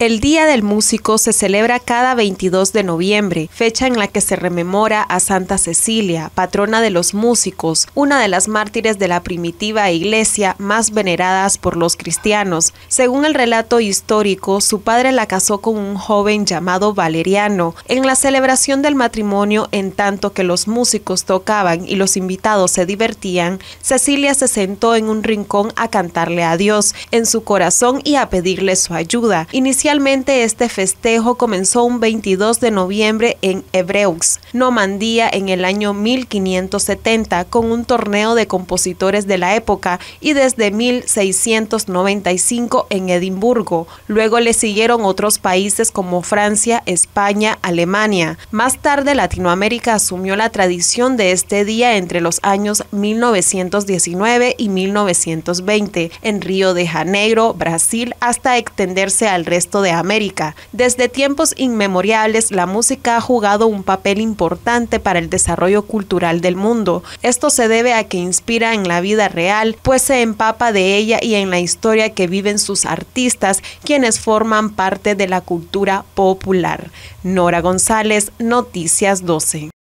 El Día del Músico se celebra cada 22 de noviembre, fecha en la que se rememora a Santa Cecilia, patrona de los músicos, una de las mártires de la primitiva iglesia más veneradas por los cristianos. Según el relato histórico, su padre la casó con un joven llamado Valeriano. En la celebración del matrimonio, en tanto que los músicos tocaban y los invitados se divertían, Cecilia se sentó en un rincón a cantarle a Dios en su corazón y a pedirle su ayuda. Inicialmente este festejo comenzó un 22 de noviembre en Évreux, Normandía, en el año 1570, con un torneo de compositores de la época, y desde 1695 en Edimburgo. Luego le siguieron otros países como Francia, España, Alemania. Más tarde Latinoamérica asumió la tradición de este día entre los años 1919 y 1920 en Río de Janeiro, Brasil, hasta extenderse al resto de América. Desde tiempos inmemoriales, la música ha jugado un papel importante para el desarrollo cultural del mundo. Esto se debe a que inspira en la vida real, pues se empapa de ella y en la historia que viven sus artistas, quienes forman parte de la cultura popular. Nora González, Noticias 12.